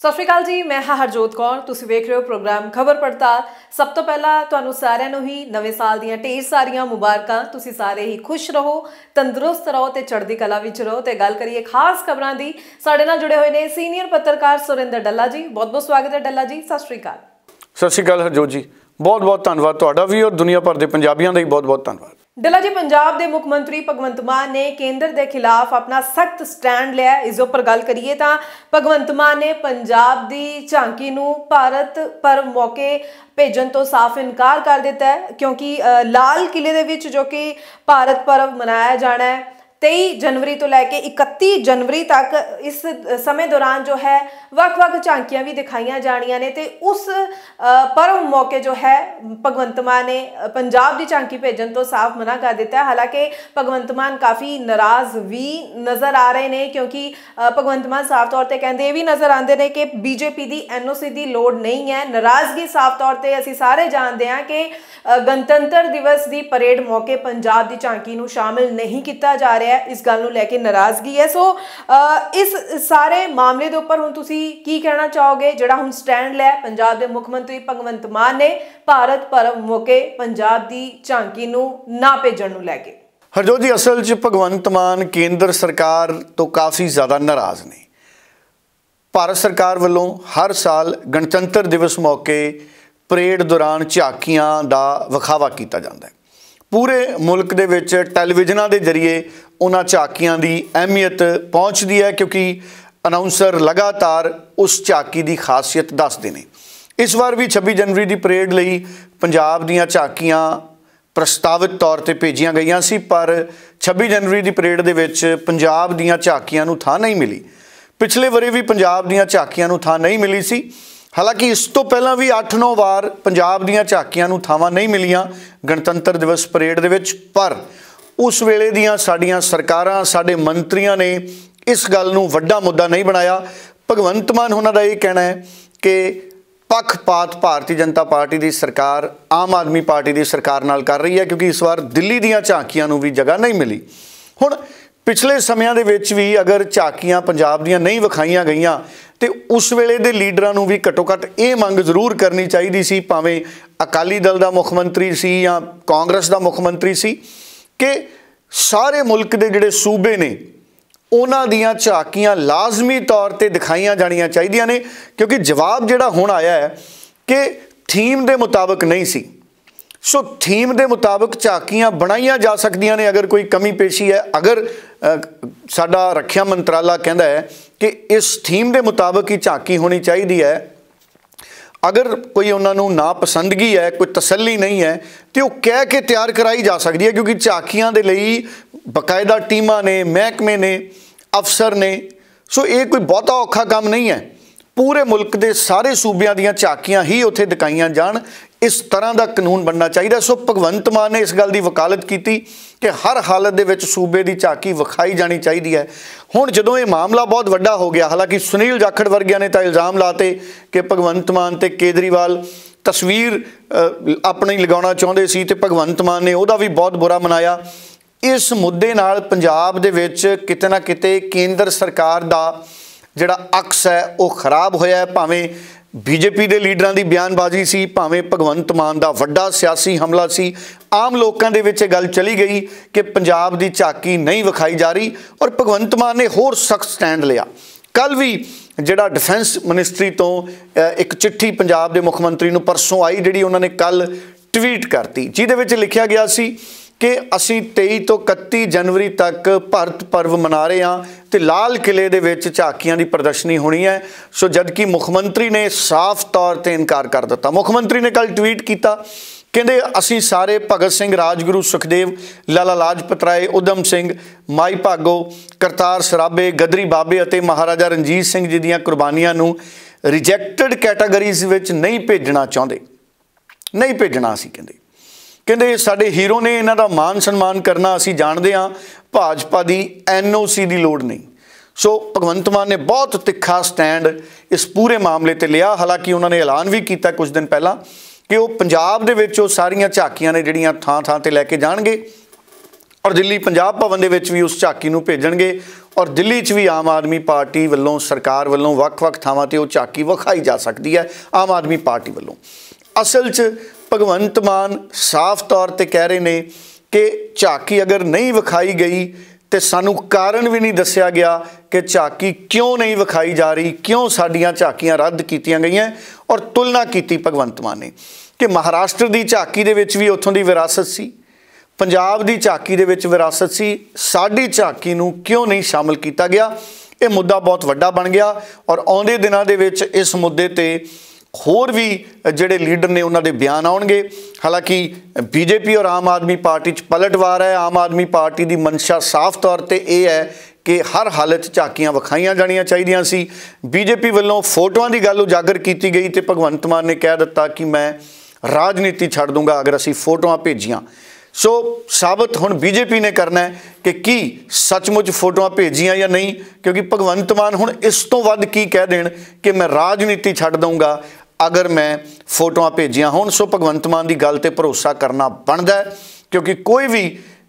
सत श्री अकाल जी, मैं हाँ हरजोत कौर। तुसीं वेख रहे हो प्रोग्राम खबर पड़ताल। सब तो पहला तुहानूं सारिआं नूं ही नवे साल दीआं ढेर सारियां मुबारकां। तुसीं सारे ही खुश रहो, तंदुरुस्त रहो ते चढ़दी कला विच रहो। ते गल करिए खास खबरां दी, साडे नाल जुड़े हुए ने सीनियर पत्रकार सुरिंदर डल्ला जी। बहुत बहुत स्वागत है डल्ला जी, सत श्री अकाल। सत श्री अकाल हरजोत जी, बहुत बहुत धन्यवाद तुहाडा भी और दुनिया भर के पंजाबियों का भी बहुत बहुत धन्यवाद। डल्ला जी, पंजाब के मुख मंत्री भगवंत मान ने केंद्र के खिलाफ अपना सख्त स्टैंड लिया। इस उपर गल करिए तो भगवंत मान ने पंजाब की झांकी नूं भारत पर्व मौके भेजन तो साफ इनकार कर दिता है, क्योंकि लाल किले दे विच जो कि भारत पर्व मनाया जाना है 23 जनवरी तो लैके 31 जनवरी तक, इस समय दौरान जो है वक्-वक् झांकियां भी दिखाईयां जानियां ने। ते उस पर्व मौके जो है भगवंत मान ने पंजाब की झांकी भेजन तो साफ मना कर दिता है। हालांकि भगवंत मान काफ़ी नाराज़ भी नज़र आ रहे हैं, क्योंकि भगवंत मान साफ तौर पर कहते भी नज़र आते हैं कि बीजेपी की NOC की लोड़ नहीं है। नाराज़गी साफ तौर पर असीं सारे जानते हैं कि गणतंत्र दिवस की परेड मौके पंजाब की झांकी नूं शामिल नहीं किया जा रहा, इस गल नूं लैके नाराज़गी है। सो इस सारे मामले के उपर हुण तुसीं की कहना चाहोगे, जिहड़ा हुण स्टैंड लिया पंजाब के मुख मंत्री भगवंत मान ने भारत पर्व मौके पंजाब की झांकी नूं ना भेजण नूं लैके? हरजोत जी, असल च भगवंत मान केंद्र सरकार तो काफ़ी ज़्यादा नाराज़ ने। भारत सरकार वालों हर साल गणतंत्र दिवस मौके परेड दौरान झांकियां दा विखावा किया जाता है। पूरे मुल्क दे विच टैलीविजनां दे जरिए उन्हां झांकियां दी अहमियत पहुँचती है, क्योंकि अनाउंसर लगातार उस झांकी की खासियत दसदे ने। इस बार भी 26 जनवरी की परेड लई पंजाब दीआं झांकियां प्रस्तावित तौर पर भेजियां गईयां सी, पर 26 जनवरी की परेड दे विच पंजाब दीआं झांकियां नूं थां नहीं मिली। पिछले वरे भी पंजाब दीआं झांकियां नूं थां नहीं मिली सी। हालांकि इस तो पहला भी 8-9 वार पंजाब दीआं झांकियां नूं थावां नहीं मिलियां गणतंत्र दिवस परेड दे विच, पर उस वेले दीआं साडीआं सरकारां, साडे मंत्रियों ने इस गल नूं वड्डा मुद्दा नहीं बनाया। भगवंत मान होना दा यह कहना है कि पक्षपात भारतीय जनता पार्टी की सरकार आम आदमी पार्टी की सरकार नाल कर रही है, क्योंकि इस बार दिल्ली दीआं झांकियां नूं भी जगह नहीं मिली। हुण पिछले समयां दे विच भी अगर झांकियां पंजाब दीआं नहीं विखाईयां गईयां तो उस वेले दे लीडरां नूं भी घट्टो घट्ट ये मंग जरूर करनी चाहिदी सी, भावें अकाली दल दा मुख मंत्री सी या कांग्रेस दा मुख मंत्री सी, कि सारे मुल्क दे जिहड़े सूबे ने उन्हां दीआं झांकियां लाजमी तौर पर दिखाईयां जाणियां चाहीदियां ने। क्योंकि जवाब जिहड़ा हुण आया है कि थीम दे मुताबिक नहीं सी। सो थीम के मुताबिक झांकियां बनाईयां जा सकदियां ने अगर कोई कमी पेशी है। अगर साडा रखिया मंत्राला कहता है कि इस थीम के मुताबिक ही झांकी होनी चाहिए है, अगर कोई उन्होंने नापसंदगी है, कोई तसल्ली नहीं है, तो वो कह के तैयार कराई जा सकती है। क्योंकि झांकियां दे लई बकायदा टीमां ने, महकमे ने, अफसर ने। सो ये कोई बहुता औखा काम नहीं है। पूरे मुल्क के सारे सूबियां दीआं झांकियां ही उत्थे दिखाईयां जाण, इस तरह का कानून बनना चाहिए। सो भगवंत मान ने इस गल की वकालत की कि हर हालत दे विच सूबे की झांकी विखाई जानी चाहिए है। हुण जदों ये मामला बहुत वड्डा हो गया, हालांकि सुनील जाखड़ वर्गिया ने तो इल्ज़ाम लाते कि भगवंत मान ते केजरीवाल तस्वीर अपनी लगाउणा चाहुंदे सी, ते भगवंत मान ने उहदा भी बहुत बुरा मनाया। इस मुद्दे नाल पंजाब दे विच किते ना किते केंद्र सरकार दा जिहड़ा अक्स है वो खराब होया है। भावें बीजेपी के लीडरां की बयानबाजी सी, भावें भगवंत मान का वड्डा सियासी हमला सी, आम लोगों के विच गल चली गई कि पंजाब की झांकी नहीं विखाई जा रही। और भगवंत मान ने होर सख्त स्टैंड लिया। कल भी जिहड़ा डिफेंस मिनिस्ट्री तो एक चिट्ठी पंजाब के मुख मंत्री नूं परसों आई, जिहड़ी उन्होंने कल ट्वीट करती, जिहदे विच लिखिया गया सी कि असीं 23 तो 31 जनवरी तक भारत पर्व मना रहे हैं तो लाल किले दे विच झांकियां की प्रदर्शनी होनी है। सो जबकि मुख मंत्री ने साफ तौर पर इनकार कर दिता। मुख मंत्री ने कल ट्वीट किया, कहते असीं सारे भगत सिंह, राजगुरू सुखदेव, लाला लाजपत राय, उधम सिंह, माई भागो, करतार सराबे, गदरी बाबे और महाराजा रणजीत सिंह जी दीआं कुर्बानियां नूं रिजैक्टेड कैटागरीज विच नहीं भेजना चाहुंदे, नहीं भेजना। असीं कहते साडे हीरो ने, इन्हां दा मान सन्मान करना असीं जाणदे हां, भाजपा की NOC की लोड़ नहीं। सो भगवंत मान ने बहुत तिखा स्टैंड इस पूरे मामले ते लिया। हालांकि उन्होंने ऐलान भी किया कुछ दिन पहला कि वो पंजाब दे विच वो सारियां झांकियां ने जिहड़ियां थां थां ते लैके जाणगे ਔਰ ਦਿੱਲੀ ਪੰਜਾਬ ਭਵਨ ਦੇ ਵਿੱਚ ਵੀ ਉਸ ਝਾਕੀ ਨੂੰ ਭੇਜਣਗੇ ਔਰ ਦਿੱਲੀ 'ਚ ਵੀ ਆਮ ਆਦਮੀ ਪਾਰਟੀ ਵੱਲੋਂ ਸਰਕਾਰ ਵੱਲੋਂ ਵੱਖ-ਵੱਖ ਥਾਵਾਂ ਤੇ ਉਹ ਝਾਕੀ ਵਿਖਾਈ ਜਾ ਸਕਦੀ ਹੈ ਆਮ ਆਦਮੀ ਪਾਰਟੀ ਵੱਲੋਂ। ਅਸਲ 'ਚ ਭਗਵੰਤ ਮਾਨ ਸਾਫ਼ ਤੌਰ ਤੇ ਕਹਿ ਰਹੇ ਨੇ ਕਿ ਝਾਕੀ ਅਗਰ नहीं ਵਿਖਾਈ ਗਈ ਤੇ ਸਾਨੂੰ ਕਾਰਨ ਵੀ नहीं ਦੱਸਿਆ ਗਿਆ कि ਝਾਕੀ क्यों नहीं ਵਿਖਾਈ जा रही, क्यों ਸਾਡੀਆਂ ਝਾਕੀਆਂ ਰੱਦ ਕੀਤੀਆਂ ਗਈਆਂ ਔਰ ਤੁਲਨਾ ਕੀਤੀ ਭਗਵੰਤ ਮਾਨ ਨੇ कि महाराष्ट्र ਦੀ ਝਾਕੀ ਦੇ ਵਿੱਚ ਵੀ ਉੱਥੋਂ ਦੀ ਵਿਰਾਸਤ ਸੀ, पंजाब ਦੀ ਝਾਕੀ ਦੇ ਵਿੱਚ ਵਿਰਾਸਤ ਸੀ, ਸਾਡੀ ਝਾਕੀ ਨੂੰ क्यों नहीं शामिल ਕੀਤਾ ਗਿਆ। ਇਹ ਮੁੱਦਾ ਬਹੁਤ ਵੱਡਾ ਬਣ ਗਿਆ ਔਰ ਆਉਂਦੇ ਦਿਨਾਂ ਦੇ ਵਿੱਚ ਇਸ ਮੁੱਦੇ ਤੇ होर भी ਜਿਹੜੇ लीडर ने उन्होंने बयान आउणगे। हालांकि बीजेपी और आम आदमी पार्टी पलटवार है। आम आदमी पार्टी की मंशा साफ तौर पर यह है कि हर हालत झाकियां विखाईयां जानियां चाहिदियां सी। बीजेपी वालों फोटोआं की गल उजागर की गई तो भगवंत मान ने कह दिता कि मैं राजनीति छड्ड दूंगा अगर असीं फोटोआं भेजियां। सो साबित हुण बीजेपी ने करना है कि सचमुच फोटोआं भेजियां या नहीं, क्योंकि भगवंत मान हुण इस तो वध की कह देण कि मैं राजनीति छड्ड दूंगा अगर मैं फोटोआं भेजियां होण। सो भगवंत मान की गल ते भरोसा करना बनदा है, क्योंकि कोई भी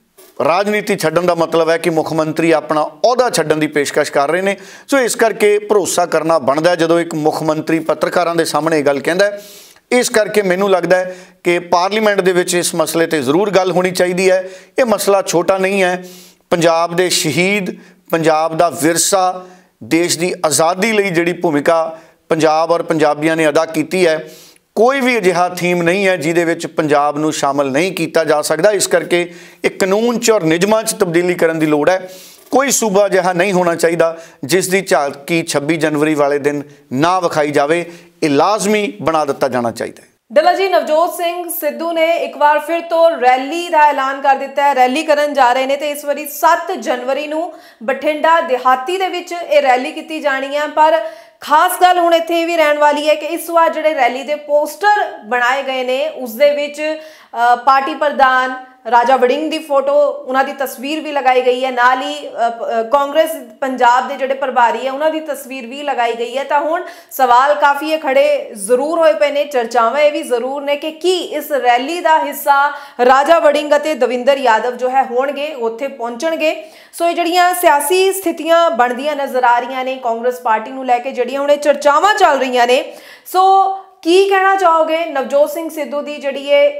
राजनीति छड्डण दा मतलब है कि मुख मंत्री अपना अहुदा छड्डण की पेशकश कर रहे हैं। सो इस करके भरोसा करना बनदा है जदों एक मुख मंत्री पत्रकारां दे सामने गल कहंदा है। इस करके मैनूं लगदा है कि पार्लीमेंट दे विच इस मसले ते जरूर गल होनी चाहिए है। ये मसला छोटा नहीं है। पंजाब दे शहीद, पंजाब दा विरसा, देश की आज़ादी लई जिहड़ी भूमिका पंजाब और पंजाबियों ने अदा की है, कोई भी अजिहा थीम नहीं है जिहदे विच पंजाब नूं शामिल नहीं किया जा सकता। इस करके एक कानून च और नियमां च तब्दीली करन दी लोड़ है। कोई सूबा अजिहा नहीं होना चाहिए जिस दी झाकी 26 जनवरी वाले दिन ना विखाई जाए। ये लाजमी बना दिता जाना चाहिए। डला जी, नवजोत सिंह सिद्धू ने एक बार फिर तो रैली का ऐलान कर दिता है, रैली करन जा रहे हैं। तो इस बारी 7 जनवरी नूं बठिंडा देहाती दे विच ये रैली की जानी है। पर खास गल हुण इत्थे भी रहन वाली है कि इस बार जिहड़े रैली दे पोस्टर बनाए गए ने उस दे विच पार्टी प्रधान राजा वड़िंग की फोटो, उन्होंने तस्वीर भी लगाई गई है, नाल ही कांग्रेस पंजाब के जोड़े प्रभारी है उन्होंने तस्वीर भी लगाई गई है। तो हुण सवाल काफ़ी खड़े जरूर होए पे ने, चर्चावां ये भी जरूर ने कि की इस रैली का हिस्सा राजा वड़िंग और दविंदर यादव जो है होणगे, उत्थे पहुंचणगे। सो ये जिहड़ियां सियासी स्थितियां बनदियां नज़र आ रही ने कांग्रेस पार्टी नूं लैके जिहड़ियां हुण चर्चावां चल रही ने। सो की कहना चाहोगे नवजोत सिंह सिद्धू की जिहड़ी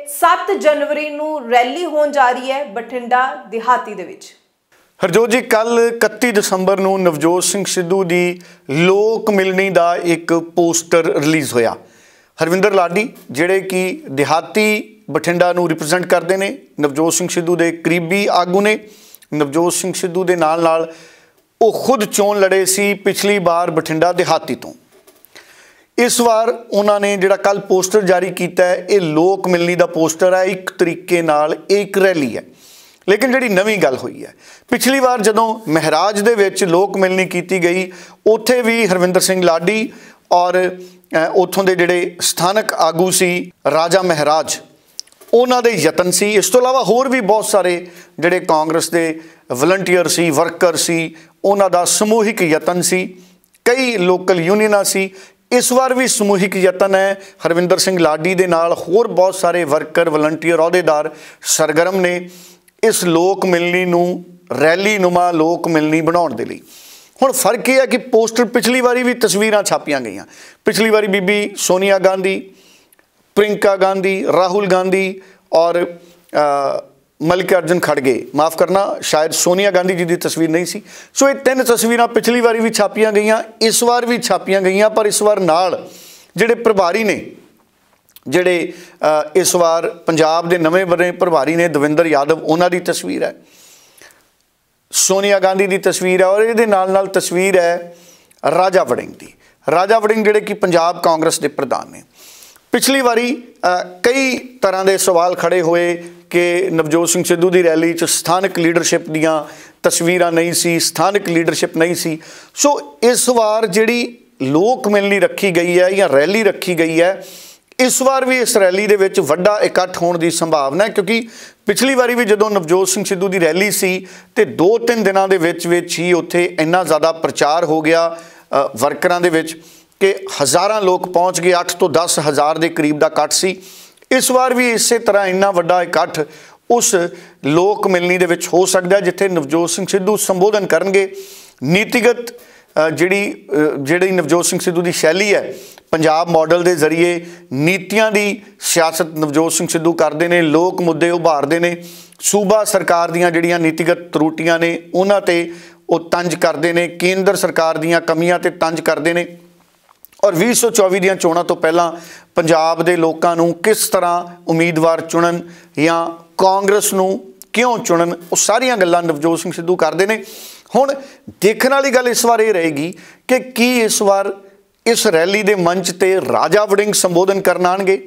7 जनवरी नूं रैली होण जा रही है बठिंडा देहाती दे विच? हरजोत जी, कल 31 दसंबर नूं नवजोत सिंह सिद्धू की लोक मिलनी का एक पोस्टर रिलीज़ होया। हरविंदर लाडी जिहड़े कि देहाती बठिंडा नूं रिप्रजेंट करते हैं, नवजोत सिंह सिद्धू के करीबी आगू ने। नवजोत सिंह सिद्धू के नाल वो खुद चोण लड़े सी पिछली बार बठिंडा देहाती तो। इस बार उन्होंने जिहड़ा कल पोस्टर जारी किया है ये लोक मिलनी का पोस्टर है, एक तरीके नाल एक रैली है। लेकिन जिहड़ी नवीं गल हुई है, पिछली बार जदों महराज दे विच लोक मिलनी की गई उत्थे भी हरविंदर सिंह लाडी और उत्थों के जिहड़े स्थानक आगू सी राजा महराज उन्हां दे यतन सी। इस तो इलावा होर भी बहुत सारे जिहड़े कांग्रेस के वलंटीयर सी, वर्कर सी, उन्हां दा समूहिक यतन सी, कई लोकल यूनियनां सी। इस बार भी समूहिक यतन है। हरविंदर सिंह लाडी दे नाल होर बहुत सारे वर्कर, वलंटीयर, अहुदेदार सरगर्म ने इस लोक मिलनी नूं रैली नुमा लोक मिलनी बनाउण दे लई। हुण फर्क यह है कि पोस्टर पिछली बारी भी तस्वीरां छापियां गईयां। पिछली बारी बीबी सोनिया गांधी, प्रियंका गांधी, राहुल गांधी और मल्लिकार्जुन खड़गे, माफ़ करना शायद सोनिया गांधी जी की तस्वीर नहीं सी। सो ये 3 तस्वीरां पिछली बारी भी छापियां गईयां, इस बार भी छापियां गईयां। पर इस बार नाल जिहड़े प्रभारी ने, जिहड़े इस बार पंजाब के नवे बने प्रभारी ने दविंदर यादव, उन्हां दी तस्वीर है, सोनिया गांधी की तस्वीर है और ये नाल तस्वीर है राजा वड़िंग की। राजा वड़िंग जिहड़े कि पंजाब कांग्रेस के प्रधान ने। पिछली बारी कई तरह के सवाल खड़े हुए कि नवजोत सिंह सिद्धू की रैली च स्थानक लीडरशिप दियां तस्वीरां नहीं सी, स्थानक लीडरशिप नहीं सी। सो इस बार जिहड़ी लोक मिलनी रखी गई है या रैली रखी गई है, इस बार भी इस रैली दे विच वड्डा इकट्ठ होने की संभावना है। क्योंकि पिछली बारी भी जदों नवजोत सिंह सिद्धू की रैली सी ते 2-3 दिनों के विच ही उत्थे इन्ना ज़्यादा प्रचार हो गया वर्करां दे विच कि हज़ारां लोग पहुँच गए, 8 तो 10 हज़ार के करीब का इकट्ठ सी। इस बार भी इस तरह इन्ना वड्डा इकट्ठ उस लोक मिलनी दे विच हो सकदा जिथे नवजोत सिंह सिद्धू संबोधन करनगे। नीतिगत ਜਿਹੜੀ नवजोत सिंह सिद्धू की शैली है, पंजाब मॉडल के जरिए नीतियां की सियासत नवजोत सिंह सिद्धू करते हैं, लोक मुद्दे उभारते हैं, सूबा सरकार दीयां जिहड़ियां नीतिगत त्रुटियां ने उन्हां ते वो तंज करते हैं, केंद्र सरकार दीयां कमियां ते तंज करते हैं। और 2024 दीयां चोणां तो पहलां पंजाब दे लोकां नूं किस तरह उम्मीदवार चुनन या कांग्रेस नूं क्यों चुनन, वो सारियां गल्लां नवजोत सिंह सिद्धू करते हैं। हुण देखण वाली गल इस बार ये रहेगी कि की इस बार इस रैली के मंच ते राजा वड़िंग संबोधन करन आउणगे,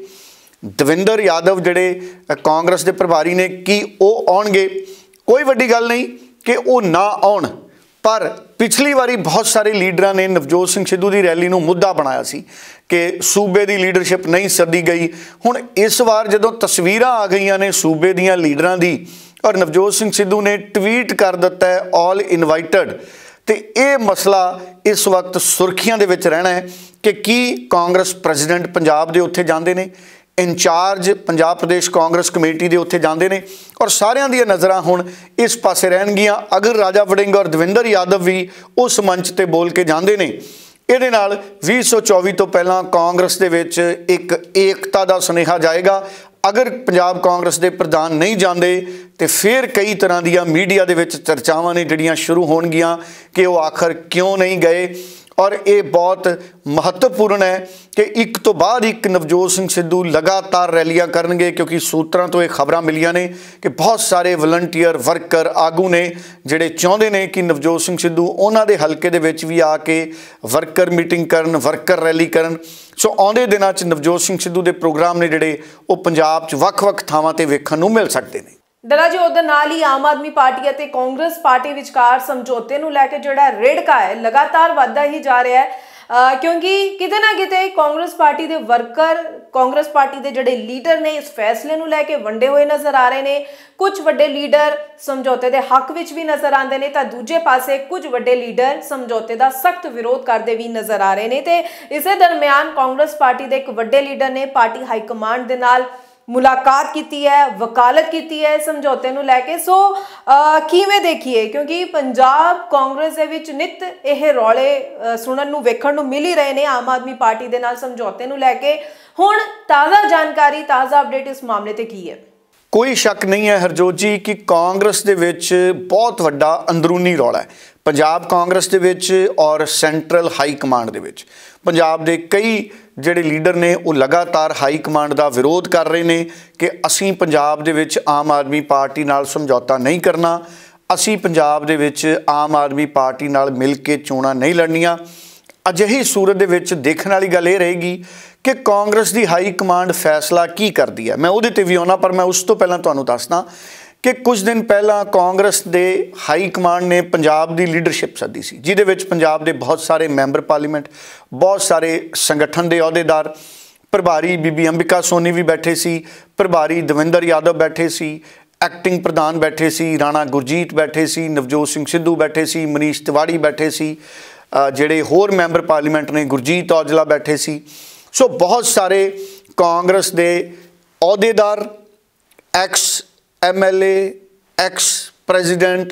दविंदर यादव जिहड़े कांग्रेस के प्रभारी ने की वो आउणगे। कोई वड्डी गल नहीं कि वो ना आउण, पर पिछली बारी बहुत सारे लीडरां ने नवजोत सिंह सिद्धू की रैली नूं मुद्दा बनाया सी कि सूबे की लीडरशिप नहीं सदी गई। हुण इस बार जदों तस्वीरां आ गईयां ने सूबे दीयां लीडरां दी और नवजोत सिंह सिद्धू ने ट्वीट कर दिता है ऑल इनवाइटेड, तो ये मसला इस वक्त सुर्खियां दे विच रहना है कि की कांग्रेस प्रेजिडेंट पंजाब दे उत्थे जांदे ने, इंचार्ज पंजाब प्रदेश कांग्रेस कमेटी दे उत्थे जांदे ने, और सारियां दी नज़रां हुण इस पासे रहणगियां। अगर राजा वड़िंग और दविंदर यादव भी उस मंच ते बोल के जांदे ने, इहदे नाल 2024 तो पहलां कांग्रेस दे विच एक एकता दा सुनेहा जाएगा। अगर पंजाब कांग्रेस के प्रधान नहीं जाते तो फिर कई तरह दियां मीडिया दे विच चर्चावां ने जिहड़ियां शुरू होणगियां कि वो आखिर क्यों नहीं गए। और ये बहुत महत्वपूर्ण है कि एक तो बाद एक नवजोत सिंह सिद्धू लगातार रैलियां करनगे, क्योंकि सूत्रां तो ये खबरां मिलियां ने कि बहुत सारे वलंटीयर वर्कर आगू ने जिहड़े चाहुंदे ने कि नवजोत सिंह सिद्धू उन्हां दे हलके दे विच भी आके वर्कर मीटिंग करन, वर्कर रैली करन। सो आउंदे दिनां 'च नवजोत सिंह सिद्धू के प्रोग्राम ने जिहड़े वो पंजाब 'च वख-वख थावां ते वेखण नूं मिल सकदे ने। डरा जी उधर नाल ही आम आदमी पार्टी ਅਤੇ कांग्रेस पार्टी विचकार समझौते ਨੂੰ ਲੈ ਕੇ ਜਿਹੜਾ ਰੇੜਕਾ ਹੈ लगातार ਵੱਧਦਾ ਹੀ ਜਾ ਰਿਹਾ ਹੈ, क्योंकि किते ना किते कांग्रेस पार्टी के वर्कर, कांग्रेस पार्टी के जोड़े लीडर ने इस फैसले ਨੂੰ ਲੈ ਕੇ वंडे हुए नज़र आ रहे हैं। कुछ वड्डे लीडर समझौते के हक विच भी नज़र आते हैं तो दूजे पासे कुछ वड्डे लीडर समझौते का सख्त विरोध करते भी नज़र आ रहे हैं। तो इस दरम्यान कांग्रेस पार्टी के एक वड्डे लीडर ने पार्टी हाईकमांड के नाल मुलाकात की है, वकालत की है समझौते ਨੂੰ ਲੈ ਕੇ। सो किवें देखिए, क्योंकि पंजाब कांग्रेस ਦੇ ਵਿੱਚ ਨਿਤ ਇਹ ਰੌਲੇ ਸੁਣਨ ਨੂੰ ਵੇਖਣ ਨੂੰ ਮਿਲ ਹੀ ਰਹੇ ਨੇ ਆਮ ਆਦਮੀ ਪਾਰਟੀ ਦੇ ਨਾਲ ਸਮਝੌਤੇ ਨੂੰ ਲੈ ਕੇ। ਹੁਣ ਤਾਜ਼ਾ ਜਾਣਕਾਰੀ, ਤਾਜ਼ਾ ਅਪਡੇਟ ਇਸ ਮਾਮਲੇ ਤੇ ਕੀ ਹੈ? कोई शक नहीं है हरजोत जी कि कांग्रेस दे विच बहुत वड्डा अंदरूनी रौला है पंजाब कांग्रेस दे विच और सेंट्रल हाई कमांड दे विच। पंजाब दे कई ਜਿਹੜੇ ਲੀਡਰ ਨੇ ਉਹ ਲਗਾਤਾਰ ਹਾਈ ਕਮਾਂਡ ਦਾ ਵਿਰੋਧ ਕਰ ਰਹੇ ਨੇ ਕਿ ਅਸੀਂ ਪੰਜਾਬ ਦੇ ਵਿੱਚ ਆਮ ਆਦਮੀ ਪਾਰਟੀ ਨਾਲ ਸਮਝੌਤਾ ਨਹੀਂ ਕਰਨਾ, ਅਸੀਂ ਪੰਜਾਬ ਦੇ ਵਿੱਚ ਆਮ ਆਦਮੀ ਪਾਰਟੀ ਨਾਲ ਮਿਲ ਕੇ ਚੋਣਾਂ ਨਹੀਂ ਲੜਨੀਆਂ। ਅਜਿਹੀ ਸੂਰਤ ਦੇ ਵਿੱਚ ਦੇਖਣ ਵਾਲੀ ਗੱਲ ਇਹ ਰਹੇਗੀ ਕਿ ਕਾਂਗਰਸ ਦੀ ਹਾਈ ਕਮਾਂਡ ਫੈਸਲਾ ਕੀ ਕਰਦੀ ਹੈ। ਮੈਂ ਉਹਦੇ ਤੇ ਵੀ ਆਉਣਾ, ਪਰ ਮੈਂ ਉਸ ਤੋਂ ਪਹਿਲਾਂ ਤੁਹਾਨੂੰ ਦੱਸਦਾ कि कुछ दिन पहला कांग्रेस के हाई कमांड ने पंजाब की लीडरशिप सदी सी, जिहदे विच पंजाब के बहुत सारे मैंबर पार्लीमेंट, बहुत सारे संगठन के अहुदेदार, प्रभारी बीबी अंबिका सोनी भी बैठे सी, प्रभारी दविंदर यादव बैठे सी, एक्टिंग प्रधान बैठे सी, राणा गुरजीत बैठे सी, नवजोत सिंह सिद्धू बैठे सी, मनीष तिवाड़ी बैठे सी, जिहड़े होर मैंबर पार्लीमेंट ने गुरजीत औजला बैठे सी। सो बहुत सारे कांग्रेस के अहुदेदार, एक्स MLA, एक्स प्रेजिडेंट,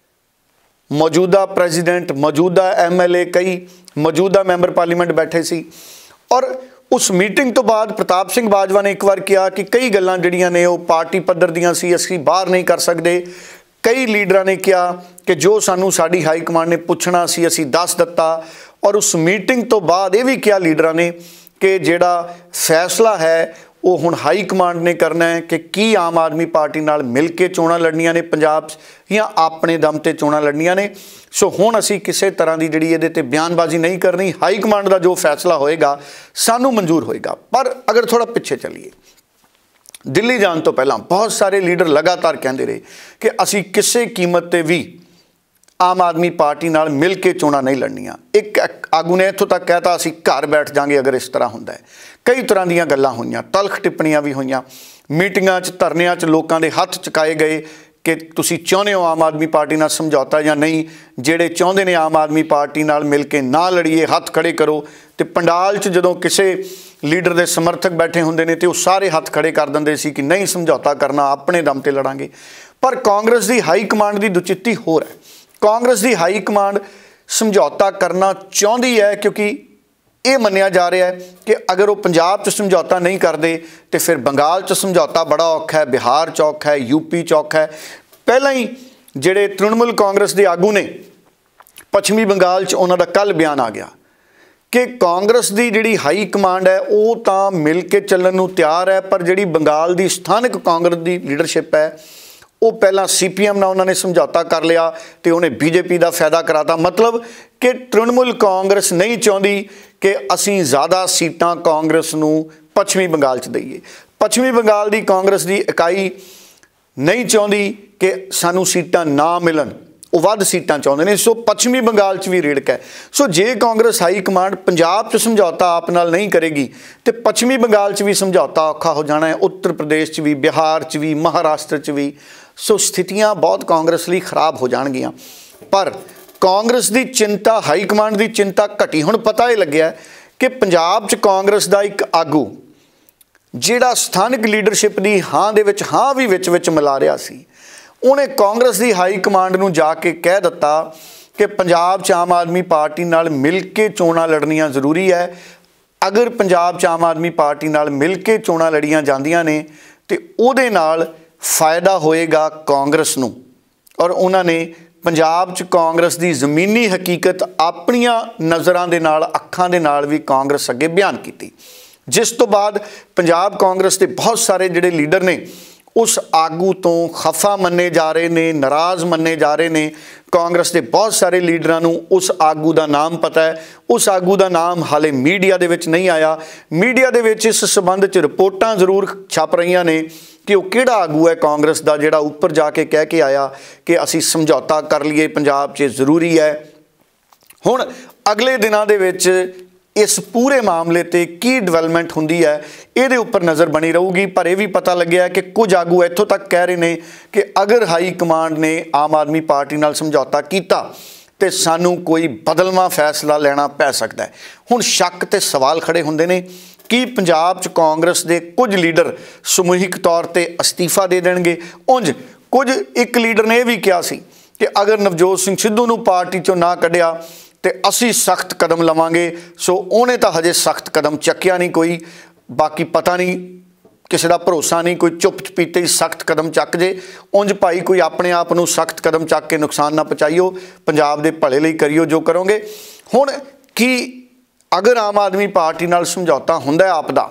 मौजूदा प्रेजिडेंट, मौजूदा MLA, कई मौजूदा मैंबर पार्लीमेंट बैठे सी। और उस मीटिंग तो बाद प्रताप सिंह बाजवा ने एक बार कहा कि कई गल्लां जिहड़ियां ने वो पार्टी पद्धर दियां सी, असीं बाहर नहीं कर सकते। कई लीडरां ने कहा कि जो सानू साडी हाई कमांड ने पुछना सी असीं दस दित्ता। और उस मीटिंग तो बाद ये भी कहा लीडरां ने कि जिहड़ा फैसला है वो हुण हाई कमांड ने करना है कि की आम आदमी पार्टी नाल मिल के चोणां लड़नियां ने पंजाब या अपने दम ते चोणां लड़नियां ने। सो हुण असीं किसी तरह की जिहड़ी इहदे ते बयानबाजी नहीं करनी, हाई कमांड का जो फैसला होएगा सानू मंजूर होएगा। पर अगर थोड़ा पिछे चलीए, दिल्ली जाने तो पहला बहुत सारे लीडर लगातार कहते रहे कि असीं किसी कीमत ते भी आम आदमी पार्टी नाल मिल के चोणां नहीं लड़नियां। एक आगू ने इत्थों तक कहता असीं घर बैठ जाएंगे अगर इस तरह हुंदा है। कई तरह दीयां गल्लां होईयां, तलख टिप्पणियां भी होईयां, मीटिंगां 'च धरनियां 'च लोकां दे हत्थ चुकाए गए कि तुसीं चाहुंदे हो आम आदमी पार्टी नाल समझौता या नहीं, जिहड़े चाहुंदे ने आम आदमी पार्टी नाल मिल के ना लड़ीए हत्थ खड़े करो। तो पंडाल 'च जदों किसी ਲੀਡਰ ਦੇ ਸਮਰਥਕ ਬੈਠੇ ਹੁੰਦੇ ਨੇ ਤੇ ਉਹ ਸਾਰੇ ਹੱਥ ਖੜੇ ਕਰ ਦਿੰਦੇ ਸੀ ਕਿ ਨਹੀਂ ਸਮਝੌਤਾ ਕਰਨਾ, ਆਪਣੇ ਦਮ ਤੇ ਲੜਾਂਗੇ। ਪਰ ਕਾਂਗਰਸ ਦੀ ਹਾਈ ਕਮਾਂਡ ਦੀ ਦੁਚਿੱਤੀ ਹੋਰ ਹੈ। ਕਾਂਗਰਸ ਦੀ ਹਾਈ ਕਮਾਂਡ ਸਮਝੌਤਾ ਕਰਨਾ ਚਾਹੁੰਦੀ ਹੈ ਕਿਉਂਕਿ ਇਹ ਮੰਨਿਆ ਜਾ ਰਿਹਾ ਹੈ ਕਿ ਅਗਰ ਉਹ ਪੰਜਾਬ 'ਚ ਸਮਝੌਤਾ ਨਹੀਂ ਕਰਦੇ ਤੇ ਫਿਰ ਬੰਗਾਲ 'ਚ ਸਮਝੌਤਾ ਬੜਾ ਔਖਾ ਹੈ, ਬਿਹਾਰ 'ਚ ਔਖਾ ਹੈ, ਯੂਪੀ 'ਚ ਔਖਾ ਹੈ। ਪਹਿਲਾਂ ਹੀ ਜਿਹੜੇ ਤ੍ਰਿਣਮੂਲ ਕਾਂਗਰਸ ਦੇ ਆਗੂ ਨੇ ਪੱਛਮੀ ਬੰਗਾਲ 'ਚ ਉਹਨਾਂ ਦਾ ਕੱਲ੍ਹ ਬਿਆਨ ਆ ਗਿਆ ਕਿ ਕਾਂਗਰਸ ਦੀ ਜਿਹੜੀ ਹਾਈ ਕਮਾਂਡ ਹੈ ਉਹ ਤਾਂ ਮਿਲ ਕੇ ਚੱਲਣ ਨੂੰ ਤਿਆਰ ਹੈ, ਪਰ ਜਿਹੜੀ ਬੰਗਾਲ ਦੀ ਸਥਾਨਕ ਕਾਂਗਰਸ ਦੀ ਲੀਡਰਸ਼ਿਪ ਹੈ ਉਹ ਪਹਿਲਾਂ CPM ਨਾਲ ਉਹਨਾਂ ਨੇ ਸਮਝੌਤਾ ਕਰ ਲਿਆ ਤੇ ਉਹਨੇ BJP ਦਾ ਫਾਇਦਾ ਕਰਾਤਾ। ਮਤਲਬ ਕਿ ਤ੍ਰਿਣਮੂਲ ਕਾਂਗਰਸ ਨਹੀਂ ਚਾਹੁੰਦੀ ਕਿ ਅਸੀਂ ਜ਼ਿਆਦਾ ਸੀਟਾਂ ਕਾਂਗਰਸ ਨੂੰ ਪੱਛਮੀ ਬੰਗਾਲ 'ਚ ਦਈਏ। ਪੱਛਮੀ ਬੰਗਾਲ ਦੀ ਕਾਂਗਰਸ ਦੀ ਇਕਾਈ ਨਹੀਂ ਚਾਹੁੰਦੀ ਕਿ ਸਾਨੂੰ ਸੀਟਾਂ ਨਾ ਮਿਲਣ, ਉਹ ਵੱਧ ਸੀਟਾਂ ਚਾਹੁੰਦੇ ਨੇ। ਸੋ ਪੱਛਮੀ ਬੰਗਾਲ 'ਚ ਵੀ ਰੇੜਕ ਹੈ। ਸੋ ਜੇ ਕਾਂਗਰਸ ਹਾਈ ਕਮਾਂਡ ਪੰਜਾਬ 'ਚ ਸਮਝੌਤਾ ਆਪ ਨਾਲ ਨਹੀਂ ਕਰੇਗੀ ਤੇ ਪੱਛਮੀ ਬੰਗਾਲ 'ਚ ਵੀ ਸਮਝੌਤਾ ਔਖਾ ਹੋ ਜਾਣਾ ਹੈ, ਉੱਤਰ ਪ੍ਰਦੇਸ਼ 'ਚ ਵੀ, ਬਿਹਾਰ 'ਚ ਵੀ, ਮਹਾਰਾਸ਼ਟਰ 'ਚ ਵੀ। ਸੋ ਸਥਿਤੀਆਂ ਬਹੁਤ ਕਾਂਗਰਸ ਲਈ ਖਰਾਬ ਹੋ ਜਾਣਗੀਆਂ। ਪਰ ਕਾਂਗਰਸ ਦੀ ਚਿੰਤਾ, ਹਾਈ ਕਮਾਂਡ ਦੀ ਚਿੰਤਾ ਘਟੀ। ਹੁਣ ਪਤਾ ਇਹ ਲੱਗਿਆ ਕਿ ਪੰਜਾਬ 'ਚ ਕਾਂਗਰਸ ਦਾ ਇੱਕ ਆਗੂ ਜਿਹੜਾ ਸਥਾਨਕ ਲੀਡਰਸ਼ਿਪ ਦੀ ਹਾਂ ਦੇ ਵਿੱਚ ਹਾਂ ਵੀ ਵਿੱਚ ਮਿਲਾ ਰਿਹਾ ਸੀ, ਉਹਨੇ ਕਾਂਗਰਸ ਦੀ ਹਾਈ ਕਮਾਂਡ ਨੂੰ ਜਾ ਕੇ ਕਹਿ ਦਿੱਤਾ ਕਿ ਪੰਜਾਬ 'ਚ ਆਮ ਆਦਮੀ ਪਾਰਟੀ ਨਾਲ ਮਿਲ ਕੇ ਚੋਣਾਂ ਲੜਨੀਆਂ ਜ਼ਰੂਰੀ ਹੈ। ਅਗਰ ਪੰਜਾਬ 'ਚ ਆਮ ਆਦਮੀ ਪਾਰਟੀ ਨਾਲ ਮਿਲ ਕੇ ਚੋਣਾਂ ਲੜੀਆਂ ਜਾਂਦੀਆਂ ਨੇ ਤੇ ਉਹਦੇ ਨਾਲ ਫਾਇਦਾ ਹੋਏਗਾ ਕਾਂਗਰਸ ਨੂੰ। ਔਰ ਉਹਨਾਂ ਨੇ ਪੰਜਾਬ 'ਚ ਕਾਂਗਰਸ ਦੀ ਜ਼ਮੀਨੀ ਹਕੀਕਤ ਆਪਣੀਆਂ ਨਜ਼ਰਾਂ ਦੇ ਨਾਲ, ਅੱਖਾਂ ਦੇ ਨਾਲ ਵੀ ਕਾਂਗਰਸ ਅੱਗੇ ਬਿਆਨ ਕੀਤੀ, ਜਿਸ ਤੋਂ ਬਾਅਦ ਪੰਜਾਬ ਕਾਂਗਰਸ ਦੇ ਬਹੁਤ ਸਾਰੇ ਜਿਹੜੇ ਲੀਡਰ ਨੇ ਉਸ ਆਗੂ ਤੋਂ ਖਫਾ ਮੰਨੇ ਜਾ ਰਹੇ ਨੇ, ਨਾਰਾਜ਼ ਮੰਨੇ ਜਾ ਰਹੇ ਨੇ। ਕਾਂਗਰਸ ਦੇ ਬਹੁਤ ਸਾਰੇ ਲੀਡਰਾਂ ਨੂੰ ਉਸ ਆਗੂ ਦਾ ਨਾਮ ਪਤਾ ਹੈ। ਉਸ ਆਗੂ ਦਾ ਨਾਮ ਹਾਲੇ ਮੀਡੀਆ ਦੇ ਵਿੱਚ ਨਹੀਂ ਆਇਆ। ਮੀਡੀਆ ਦੇ ਵਿੱਚ ਇਸ ਸੰਬੰਧ 'ਚ ਰਿਪੋਰਟਾਂ ਜ਼ਰੂਰ ਛਪ ਰਹੀਆਂ ਨੇ ਕਿ ਉਹ ਕਿਹੜਾ ਆਗੂ ਹੈ ਕਾਂਗਰਸ ਦਾ ਜਿਹੜਾ ਉੱਪਰ ਜਾ ਕੇ ਕਹਿ ਕੇ ਆਇਆ ਕਿ ਅਸੀਂ ਸਮਝੌਤਾ ਕਰ ਲਈਏ, ਪੰਜਾਬ 'ਚ ਜ਼ਰੂਰੀ ਹੈ। ਹੁਣ ਅਗਲੇ ਦਿਨਾਂ ਦੇ ਵਿੱਚ ਇਸ ਪੂਰੇ ਮਾਮਲੇ ਤੇ ਕੀ ਡਿਵੈਲਪਮੈਂਟ ਹੁੰਦੀ ਹੈ ਇਹਦੇ ਉੱਪਰ ਨਜ਼ਰ ਬਣੀ ਰਹੂਗੀ। ਪਰ ਇਹ ਵੀ ਪਤਾ ਲੱਗਿਆ ਕਿ ਕੁਝ ਆਗੂ ਇੱਥੋਂ ਤੱਕ ਕਹਿ ਰਹੇ ਨੇ ਕਿ ਅਗਰ ਹਾਈ ਕਮਾਂਡ ਨੇ ਆਮ ਆਦਮੀ ਪਾਰਟੀ ਨਾਲ ਸਮਝੌਤਾ ਕੀਤਾ ਤੇ ਸਾਨੂੰ ਕੋਈ ਬਦਲਵਾਂ ਫੈਸਲਾ ਲੈਣਾ ਪੈ ਸਕਦਾ ਹੈ। ਹੁਣ ਸ਼ੱਕ ਤੇ ਸਵਾਲ ਖੜੇ ਹੁੰਦੇ ਨੇ ਕਿ ਪੰਜਾਬ 'ਚ ਕਾਂਗਰਸ ਦੇ ਕੁਝ ਲੀਡਰ ਸਮੂਹਿਕ ਤੌਰ ਤੇ ਅਸਤੀਫਾ ਦੇ ਦੇਣਗੇ। ਉਂਝ ਕੁਝ ਇੱਕ ਲੀਡਰ ਨੇ ਇਹ ਵੀ ਕਿਹਾ ਸੀ ਕਿ ਅਗਰ ਨਵਜੋਤ ਸਿੰਘ ਸਿੱਧੂ ਨੂੰ ਪਾਰਟੀ 'ਚੋਂ ਨਾ ਕੱਢਿਆ ਤੇ ਅਸੀਂ ਸਖਤ ਕਦਮ ਲਵਾਂਗੇ। ਸੋ ਉਹਨੇ ਤਾਂ ਹਜੇ ਸਖਤ ਕਦਮ ਚੱਕਿਆ ਨਹੀਂ ਕੋਈ, ਬਾਕੀ ਪਤਾ ਨਹੀਂ, ਕਿਸੇ ਦਾ ਭਰੋਸਾ ਨਹੀਂ, ਕੋਈ ਚੁੱਪ ਚਪੀਤੇ ਹੀ ਸਖਤ ਕਦਮ ਚੱਕ ਜੇ। ਉਂਝ ਭਾਈ ਕੋਈ ਆਪਣੇ ਆਪ ਨੂੰ ਸਖਤ ਕਦਮ ਚੱਕ ਕੇ ਨੁਕਸਾਨ ਨਾ ਪਹੁੰਚਾਈਓ, ਪੰਜਾਬ ਦੇ ਭਲੇ ਲਈ ਕਰਿਓ ਜੋ ਕਰੋਗੇ। ਹੁਣ ਕੀ ਅਗਰ ਆਮ ਆਦਮੀ ਪਾਰਟੀ ਨਾਲ ਸਮਝੌਤਾ ਹੁੰਦਾ ਆਪ ਦਾ,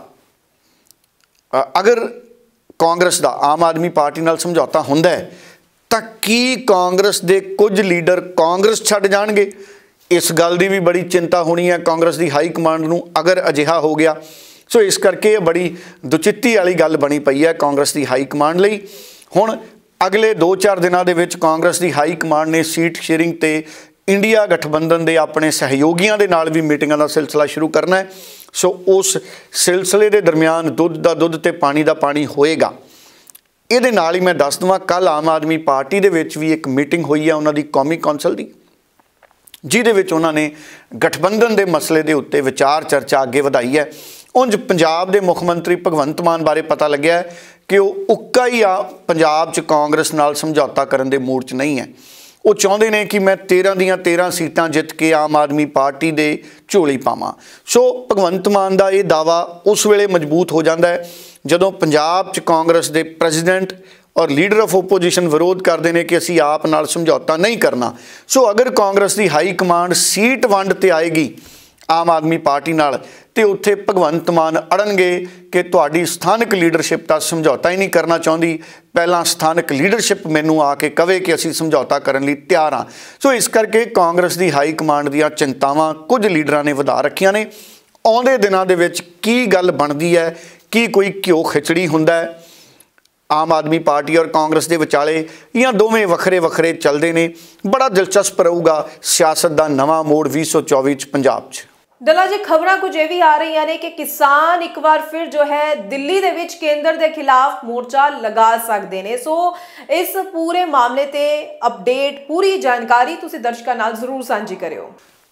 ਅਗਰ ਕਾਂਗਰਸ ਦਾ ਆਮ ਆਦਮੀ ਪਾਰਟੀ ਨਾਲ ਸਮਝੌਤਾ ਹੁੰਦਾ ਹੈ ਤਾਂ ਕੀ ਕਾਂਗਰਸ ਦੇ ਕੁਝ ਲੀਡਰ ਕਾਂਗਰਸ ਛੱਡ ਜਾਣਗੇ? ਇਸ ਗੱਲ ਦੀ ਵੀ ਬੜੀ ਚਿੰਤਾ ਹੋਣੀ ਹੈ ਕਾਂਗਰਸ ਦੀ ਹਾਈ ਕਮਾਂਡ ਨੂੰ ਅਗਰ ਅਜਿਹਾ ਹੋ ਗਿਆ। ਸੋ ਇਸ ਕਰਕੇ ਇਹ ਬੜੀ ਦੁਚਿੱਤੀ ਵਾਲੀ ਗੱਲ ਬਣੀ ਪਈ ਹੈ ਕਾਂਗਰਸ ਦੀ ਹਾਈ ਕਮਾਂਡ ਲਈ। ਹੁਣ ਅਗਲੇ 2-4 ਦਿਨਾਂ ਦੇ ਵਿੱਚ ਕਾਂਗਰਸ ਦੀ ਹਾਈ ਕਮਾਂਡ ਨੇ ਸੀਟ ਸ਼ੇਅਰਿੰਗ ਤੇ ਇੰਡੀਆ ਗਠਬੰਧਨ ਦੇ ਆਪਣੇ ਸਹਿਯੋਗੀਆਂ ਦੇ ਨਾਲ ਵੀ ਮੀਟਿੰਗਾਂ ਦਾ ਸਿਲਸਿਲਾ ਸ਼ੁਰੂ ਕਰਨਾ ਹੈ। ਸੋ ਉਸ ਸਿਲਸਿਲੇ ਦੇ ਦਰਮਿਆਨ ਦੁੱਧ ਦਾ ਦੁੱਧ ਤੇ ਪਾਣੀ ਦਾ ਪਾਣੀ ਹੋਏਗਾ। ਇਹਦੇ ਨਾਲ ਹੀ ਮੈਂ ਦੱਸ ਦਵਾਂ, ਕੱਲ੍ਹ ਆਮ ਆਦਮੀ ਪਾਰਟੀ ਦੇ ਵਿੱਚ ਵੀ ਇੱਕ ਮੀਟਿੰਗ ਹੋਈ ਹੈ ਉਹਨਾਂ ਦੀ ਕੌਮੀ ਕੌਂਸਲ ਦੀ, ਜਿਹਦੇ ਵਿੱਚ ਉਹਨਾਂ ਨੇ ਗਠਬੰਧਨ ਦੇ ਮਸਲੇ ਦੇ ਉੱਤੇ ਵਿਚਾਰ ਚਰਚਾ ਅੱਗੇ ਵਧਾਈ ਹੈ। ਉਂਝ ਪੰਜਾਬ ਦੇ ਮੁੱਖ ਮੰਤਰੀ ਭਗਵੰਤ ਮਾਨ ਬਾਰੇ ਪਤਾ ਲੱਗਿਆ ਕਿ ਉਹ ਉੱਕਾ ਹੀ ਆ ਪੰਜਾਬ 'ਚ ਕਾਂਗਰਸ ਨਾਲ ਸਮਝੌਤਾ ਕਰਨ ਦੇ ਮੂਡ 'ਚ ਨਹੀਂ ਹੈ। ਉਹ ਚਾਹੁੰਦੇ ਨੇ ਕਿ ਮੈਂ 13 ਦੀਆਂ 13 ਸੀਟਾਂ ਜਿੱਤ ਕੇ ਆਮ ਆਦਮੀ ਪਾਰਟੀ ਦੇ ਝੋਲੀ ਪਾਵਾਂ। ਸੋ ਭਗਵੰਤ ਮਾਨ ਦਾ ਇਹ ਦਾਅਵਾ ਉਸ ਵੇਲੇ ਮਜ਼ਬੂਤ ਹੋ ਜਾਂਦਾ ਹੈ ਜਦੋਂ ਪੰਜਾਬ 'ਚ ਕਾਂਗਰਸ ਦੇ ਪ੍ਰੈਜ਼ੀਡੈਂਟ ਔਰ ਲੀਡਰ ਆਫ ਓਪੋਜੀਸ਼ਨ ਵਿਰੋਧ ਕਰਦੇ ਨੇ ਕਿ ਅਸੀਂ ਆਪ ਨਾਲ ਸਮਝੌਤਾ ਨਹੀਂ ਕਰਨਾ। ਸੋ ਅਗਰ ਕਾਂਗਰਸ ਦੀ ਹਾਈ ਕਮਾਂਡ ਸੀਟ ਵੰਡ ਤੇ ਆਏਗੀ ਆਮ ਆਦਮੀ ਪਾਰਟੀ ਨਾਲ ਤੇ ਉੱਥੇ ਭਗਵੰਤ ਮਾਨ ਅੜਨਗੇ ਕਿ ਤੁਹਾਡੀ ਸਥਾਨਕ ਲੀਡਰਸ਼ਿਪ ਤਾਂ ਸਮਝੌਤਾ ਹੀ ਨਹੀਂ ਕਰਨਾ ਚਾਹੁੰਦੀ, ਪਹਿਲਾਂ ਸਥਾਨਕ ਲੀਡਰਸ਼ਿਪ ਮੈਨੂੰ ਆ ਕੇ ਕਵੇ ਕਿ ਅਸੀਂ ਸਮਝੌਤਾ ਕਰਨ ਲਈ ਤਿਆਰ ਹਾਂ। ਸੋ ਇਸ ਕਰਕੇ ਕਾਂਗਰਸ ਦੀ ਹਾਈ ਕਮਾਂਡ ਦੀਆਂ ਚਿੰਤਾਵਾਂ ਕੁਝ ਲੀਡਰਾਂ ਨੇ ਵਧਾ ਰੱਖੀਆਂ ਨੇ। ਆਉਂਦੇ ਦਿਨਾਂ ਦੇ ਵਿੱਚ ਕੀ ਗੱਲ ਬਣਦੀ ਹੈ, ਕੀ ਕੋਈ ਘਿਓ ਖਿਚੜੀ ਹੁੰਦਾ ਹੈ ਆਮ ਆਦਮੀ ਪਾਰਟੀ ਔਰ ਕਾਂਗਰਸ ਦੇ ਵਿਚਾਲੇ, ਜਾਂ ਦੋਵੇਂ ਵੱਖਰੇ ਵੱਖਰੇ ਚੱਲਦੇ ਨੇ, ਬੜਾ ਦਿਲਚਸਪ ਰਹੂਗਾ ਸਿਆਸਤ ਦਾ ਨਵਾਂ ਮੋੜ 2024 ਚ ਪੰਜਾਬ 'ਚ। ਦਲਾ ਜੀ, ਖਬਰਾਂ ਕੁਝ ਇਹ ਵੀ ਆ ਰਹੀਆਂ ਨੇ ਕਿ ਕਿਸਾਨ ਇੱਕ ਵਾਰ ਫਿਰ ਜੋ ਹੈ ਦਿੱਲੀ ਦੇ ਵਿੱਚ ਕੇਂਦਰ ਦੇ ਖਿਲਾਫ ਮੋਰਚਾ ਲਗਾ ਸਕਦੇ ਨੇ। ਸੋ ਇਸ ਪੂਰੇ ਮਾਮਲੇ ਤੇ ਅਪਡੇਟ, ਪੂਰੀ ਜਾਣਕਾਰੀ ਤੁਸੀਂ ਦਰਸ਼ਕਾਂ ਨਾਲ ਜ਼ਰੂਰ ਸਾਂਝੀ ਕਰਿਓ।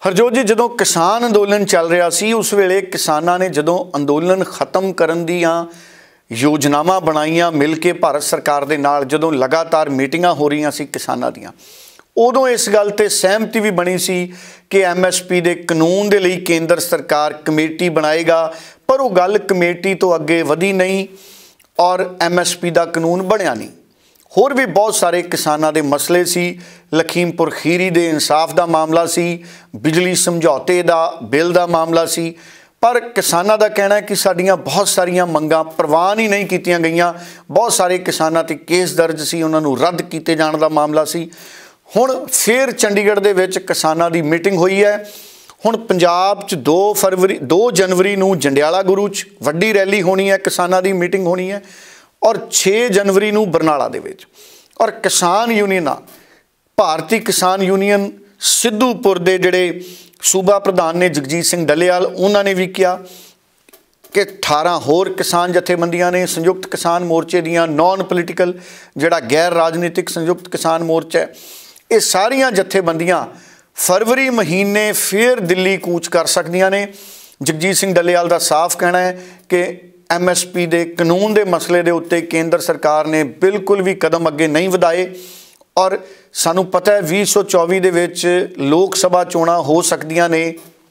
ਹਰਜੋਤ ਜੀ, ਜਦੋਂ ਕਿਸਾਨ ਅੰਦੋਲਨ ਚੱਲ ਰਿਹਾ ਸੀ ਉਸ ਵੇਲੇ ਕਿਸਾਨਾਂ ਨੇ ਜਦੋਂ ਅੰਦੋਲਨ ਖਤਮ ਕਰਨ ਦੀਆਂ ਯੋਜਨਾਵਾਂ ਬਣਾਈਆਂ ਮਿਲ ਕੇ ਭਾਰਤ ਸਰਕਾਰ ਦੇ ਨਾਲ, ਜਦੋਂ ਲਗਾਤਾਰ ਮੀਟਿੰਗਾਂ ਹੋ ਰਹੀਆਂ ਸੀ ਕਿਸਾਨਾਂ ਦੀਆਂ, ਉਦੋਂ ਇਸ ਗੱਲ ਤੇ ਸਹਿਮਤੀ ਵੀ ਬਣੀ ਸੀ ਕਿ MSP ਦੇ ਕਾਨੂੰਨ ਦੇ ਲਈ ਕੇਂਦਰ ਸਰਕਾਰ ਕਮੇਟੀ ਬਣਾਏਗਾ। ਪਰ ਉਹ ਗੱਲ ਕਮੇਟੀ ਤੋਂ ਅੱਗੇ ਵਧੀ ਨਹੀਂ ਔਰ MSP ਦਾ ਕਾਨੂੰਨ ਬਣਿਆ ਨਹੀਂ। ਹੋਰ ਵੀ ਬਹੁਤ ਸਾਰੇ ਕਿਸਾਨਾਂ ਦੇ ਮਸਲੇ ਸੀ। ਲਖੀਮਪੁਰ ਖੀਰੀ ਦੇ ਇਨਸਾਫ ਦਾ ਮਾਮਲਾ ਸੀ, ਬਿਜਲੀ ਸਮਝੌਤੇ ਦਾ ਬਿੱਲ ਦਾ ਮਾਮਲਾ ਸੀ। ਪਰ ਕਿਸਾਨਾਂ ਦਾ ਕਹਿਣਾ ਹੈ ਕਿ ਸਾਡੀਆਂ ਬਹੁਤ ਸਾਰੀਆਂ ਮੰਗਾਂ ਪ੍ਰਵਾਨ ਹੀ ਨਹੀਂ ਕੀਤੀਆਂ ਗਈਆਂ। ਬਹੁਤ ਸਾਰੇ ਕਿਸਾਨਾਂ ਤੇ ਕੇਸ ਦਰਜ ਸੀ, ਉਹਨਾਂ ਨੂੰ ਰੱਦ ਕੀਤੇ ਜਾਣ ਦਾ ਮਾਮਲਾ ਸੀ। ਹੁਣ ਫਿਰ ਚੰਡੀਗੜ੍ਹ ਦੇ ਵਿੱਚ ਕਿਸਾਨਾਂ ਦੀ ਮੀਟਿੰਗ ਹੋਈ ਹੈ। ਹੁਣ ਪੰਜਾਬ 'ਚ 2 ਜਨਵਰੀ ਨੂੰ ਜੰਡਿਆਲਾ ਗੁਰੂ 'ਚ ਵੱਡੀ ਰੈਲੀ ਹੋਣੀ ਹੈ, ਕਿਸਾਨਾਂ ਦੀ ਮੀਟਿੰਗ ਹੋਣੀ ਹੈ, ਔਰ 6 ਜਨਵਰੀ ਨੂੰ ਬਰਨਾਲਾ ਦੇ ਵਿੱਚ। ਔਰ ਕਿਸਾਨ ਯੂਨੀਅਨਾਂ, ਭਾਰਤੀ ਕਿਸਾਨ ਯੂਨੀਅਨ ਸਿੱਧੂਪੁਰ ਦੇ ਜਿਹੜੇ ਸੂਬਾ ਪ੍ਰਧਾਨ ਨੇ ਜਗਜੀਤ ਸਿੰਘ ਡੱਲੇਵਾਲ, ਉਹਨਾਂ ਨੇ ਵੀ ਕਿਹਾ ਕਿ 18 ਹੋਰ ਕਿਸਾਨ ਜਥੇਬੰਦੀਆਂ ਨੇ, ਸੰਯੁਕਤ ਕਿਸਾਨ ਮੋਰਚੇ ਦੀਆਂ, ਨਾਨ ਪੋਲੀਟੀਕਲ ਜਿਹੜਾ ਗੈਰ ਰਾਜਨੀਤਿਕ ਸੰਯੁਕਤ ਕਿਸਾਨ ਮੋਰਚਾ ਹੈ, ਇਹ ਸਾਰੀਆਂ ਜਥੇਬੰਦੀਆਂ ਫਰਵਰੀ ਮਹੀਨੇ ਫਿਰ ਦਿੱਲੀ ਕੂਚ ਕਰ ਸਕਦੀਆਂ ਨੇ। ਜਗਜੀਤ ਸਿੰਘ ਡੱਲੇਵਾਲ ਦਾ ਸਾਫ਼ ਕਹਿਣਾ ਹੈ ਕਿ MSP ਦੇ ਕਾਨੂੰਨ ਦੇ ਮਸਲੇ ਦੇ ਉੱਤੇ ਕੇਂਦਰ ਸਰਕਾਰ ਨੇ ਬਿਲਕੁਲ ਵੀ ਕਦਮ ਅੱਗੇ ਨਹੀਂ ਵਧਾਏ। ਔਰ ਸਾਨੂੰ ਪਤਾ ਹੈ 2024 ਦੇ ਵਿੱਚ ਲੋਕ ਸਭਾ ਚੋਣਾਂ ਹੋ ਸਕਦੀਆਂ ਨੇ,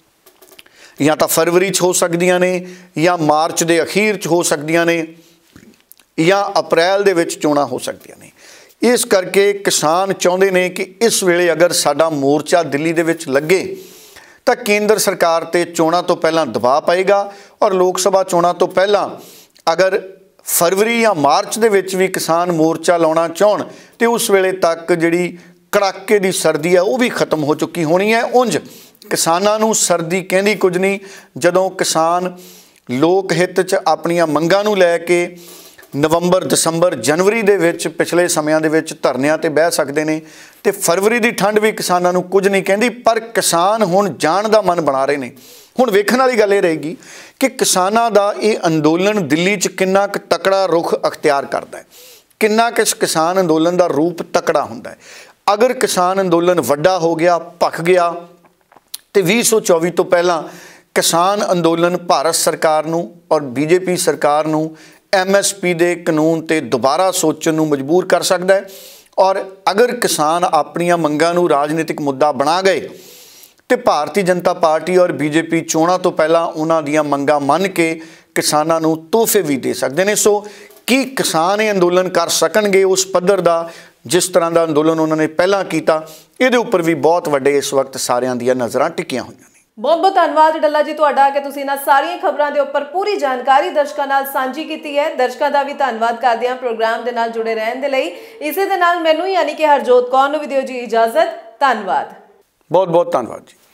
ਜਾਂ ਤਾਂ ਫਰਵਰੀ 'ਚ ਹੋ ਸਕਦੀਆਂ ਨੇ, ਜਾਂ ਮਾਰਚ ਦੇ ਅਖੀਰ 'ਚ ਹੋ ਸਕਦੀਆਂ ਨੇ, ਜਾਂ ਅਪ੍ਰੈਲ ਦੇ ਵਿੱਚ ਚੋਣਾਂ ਹੋ ਸਕਦੀਆਂ ਨੇ। ਇਸ ਕਰਕੇ ਕਿਸਾਨ ਚਾਹੁੰਦੇ ਨੇ ਕਿ ਇਸ ਵੇਲੇ ਅਗਰ ਸਾਡਾ ਮੋਰਚਾ ਦਿੱਲੀ ਦੇ ਵਿੱਚ ਲੱਗੇ ਤਾਂ ਕੇਂਦਰ ਸਰਕਾਰ ਤੇ ਚੋਣਾਂ ਤੋਂ ਪਹਿਲਾਂ ਦਬਾਅ ਪਏਗਾ, ਔਰ ਲੋਕ ਸਭਾ ਚੋਣਾਂ ਤੋਂ ਪਹਿਲਾਂ ਅਗਰ ਫਰਵਰੀ ਜਾਂ ਮਾਰਚ ਦੇ ਵਿੱਚ ਵੀ ਕਿਸਾਨ ਮੋਰਚਾ ਲਾਉਣਾ ਚਾਹਣ ਤੇ ਉਸ ਵੇਲੇ ਤੱਕ ਜਿਹੜੀ ਕੜਾਕੇ ਦੀ ਸਰਦੀ ਹੈ ਉਹ ਵੀ ਖਤਮ ਹੋ ਚੁੱਕੀ ਹੋਣੀ ਹੈ। ਉਂਝ ਕਿਸਾਨਾਂ ਨੂੰ ਸਰਦੀ ਕਹਿੰਦੀ ਕੁਝ ਨਹੀਂ। ਜਦੋਂ ਕਿਸਾਨ ਲੋਕ ਹਿੱਤ 'ਚ ਆਪਣੀਆਂ ਮੰਗਾਂ ਨੂੰ ਲੈ ਕੇ ਨਵੰਬਰ, ਦਸੰਬਰ, ਜਨਵਰੀ ਦੇ ਵਿੱਚ ਪਿਛਲੇ ਸਮਿਆਂ ਦੇ ਵਿੱਚ ਧਰਨਿਆਂ ਤੇ ਬਹਿ ਸਕਦੇ ਨੇ, ਤੇ ਫਰਵਰੀ ਦੀ ਠੰਡ ਵੀ ਕਿਸਾਨਾਂ ਨੂੰ ਕੁਝ ਨਹੀਂ ਕਹਿੰਦੀ। ਪਰ ਕਿਸਾਨ ਹੁਣ ਜਾਣ ਦਾ ਮਨ ਬਣਾ ਰਹੇ ਨੇ। ਹੁਣ ਵੇਖਣ ਵਾਲੀ ਗੱਲ ਇਹ ਰਹੇਗੀ ਕਿ ਕਿਸਾਨਾਂ ਦਾ ਇਹ ਅੰਦੋਲਨ ਦਿੱਲੀ 'ਚ ਕਿੰਨਾ ਕੁ ਤਕੜਾ ਰੁਖ ਅਖਤਿਆਰ ਕਰਦਾ ਹੈ, ਕਿੰਨਾ ਕੁ ਇਸ ਕਿਸਾਨ ਅੰਦੋਲਨ ਦਾ ਰੂਪ ਤਕੜਾ ਹੁੰਦਾ ਹੈ। ਅਗਰ ਕਿਸਾਨ ਅੰਦੋਲਨ ਵੱਡਾ ਹੋ ਗਿਆ, ਭਖ ਗਿਆ, ਤੇ 2024 ਤੋਂ ਪਹਿਲਾਂ ਕਿਸਾਨ ਅੰਦੋਲਨ ਭਾਰਤ ਸਰਕਾਰ ਨੂੰ ਔਰ BJP ਸਰਕਾਰ ਨੂੰ MSP ਦੇ ਕਾਨੂੰਨ ਤੇ ਦੁਬਾਰਾ ਸੋਚਣ ਨੂੰ ਮਜਬੂਰ ਕਰ ਸਕਦਾ ਹੈ। ਔਰ ਅਗਰ ਕਿਸਾਨ ਆਪਣੀਆਂ ਮੰਗਾਂ ਨੂੰ ਰਾਜਨੀਤਿਕ ਮੁੱਦਾ ਬਣਾ ਗਏ ਤੇ ਭਾਰਤੀ ਜਨਤਾ ਪਾਰਟੀ ਔਰ BJP ਚੋਣਾਂ ਤੋਂ ਪਹਿਲਾਂ ਉਹਨਾਂ ਦੀਆਂ ਮੰਗਾਂ ਮੰਨ ਕੇ ਕਿਸਾਨਾਂ ਨੂੰ ਤੋਹਫੇ ਵੀ ਦੇ ਸਕਦੇ ਨੇ। ਸੋ ਕੀ ਕਿਸਾਨ ਇਹ ਅੰਦੋਲਨ ਕਰ ਸਕਣਗੇ ਉਸ ਪੱਧਰ ਦਾ ਜਿਸ ਤਰ੍ਹਾਂ ਦਾ ਅੰਦੋਲਨ ਉਹਨਾਂ ਨੇ ਪਹਿਲਾਂ ਕੀਤਾ? ਇਹਦੇ ਉੱਪਰ ਵੀ ਬਹੁਤ ਵੱਡੇ ਇਸ ਵਕਤ ਸਾਰਿਆਂ ਦੀਆਂ ਨਜ਼ਰਾਂ ਟਿਕੀਆਂ ਹੋਈਆਂ ਨੇ। ਬਹੁਤ ਬਹੁਤ ਧੰਨਵਾਦ ਡੱਲਾ ਜੀ ਤੁਹਾਡਾ ਕਿ ਤੁਸੀਂ ਇਹਨਾਂ ਸਾਰੀਆਂ ਖਬਰਾਂ ਦੇ ਉੱਪਰ ਪੂਰੀ ਜਾਣਕਾਰੀ ਦਰਸ਼ਕਾਂ ਨਾਲ ਸਾਂਝੀ ਕੀਤੀ ਹੈ। ਦਰਸ਼ਕਾਂ ਦਾ ਵੀ ਧੰਨਵਾਦ ਕਰਦੇ ਹਾਂ ਪ੍ਰੋਗਰਾਮ ਦੇ ਨਾਲ ਜੁੜੇ ਰਹਿਣ ਦੇ ਲਈ। ਇਸੇ ਦੇ ਨਾਲ ਮੈਨੂੰ ਯਾਨੀ ਕਿ ਹਰਜੋਤ ਕੌਰ ਨੂੰ ਵੀ ਦਿਓ ਜੀ ਇਜਾਜ਼ਤ। ਧੰਨਵਾਦ। ਬਹੁਤ ਬਹੁਤ ਧੰਨਵਾਦ ਜੀ।